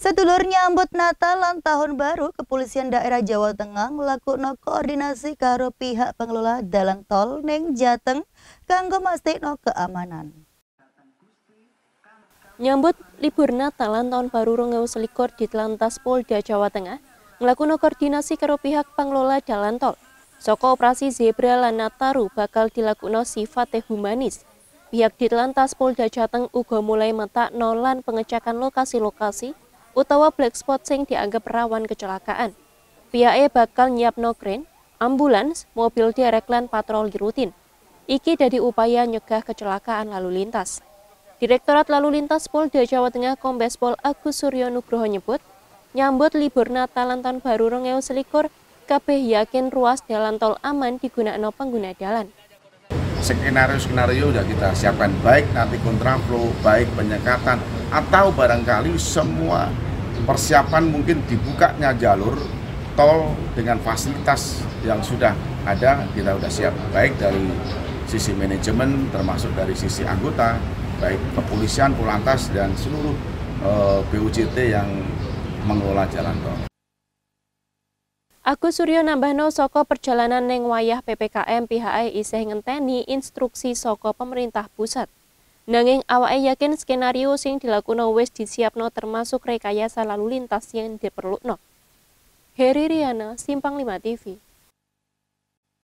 Sedulur nyambut Natal lan Tahun Baru, Kepolisian Daerah Jawa Tengah nglakukno koordinasi karo pihak pengelola dalan tol ning Jateng kanggo mastikno keamanan. Nyambut libur Natal lan Tahun Baru 2021 di Telantas Polda Jawa Tengah nglakukno koordinasi karo pihak pengelola dalan tol. Saka operasi Zebra lan Nataru bakal dilakukno sifate humanis. Pihak di Telantas Polda Jateng uga mulai metakno lan pengecekan lokasi-lokasi utawa black spot sing dianggap rawan kecelakaan. Pihake bakal nyiapno kren, ambulans, mobil derek lan patroli rutin. Iki dadi upaya nyegah kecelakaan lalu lintas. Direktorat Lalu Lintas Polda Jawa Tengah Kombes Pol Agus Suryo Nugroho nyebut, nyambut libur Natal lan Tahun Baru 2021, kabeh yakin ruas dalan tol aman digunakno pengguna dalan. Skenario sudah kita siapkan, baik nanti kontraflow, baik penyekatan, atau barangkali semua persiapan mungkin dibukanya jalur tol dengan fasilitas yang sudah ada, kita sudah siap, baik dari sisi manajemen termasuk dari sisi anggota, baik kepolisian, Polantas, dan seluruh BUJT yang mengelola jalan tol. Agus Suryo nambahno saka perjalanan ning wayah PPKM pihake isih ngenteni instruksi saka pemerintah pusat. Nanging awake yakin skenario sing dilakukno wis disiapno termasuk rekayasa lalu lintas yang diperlukno. Heri Riana, Simpang 5 TV.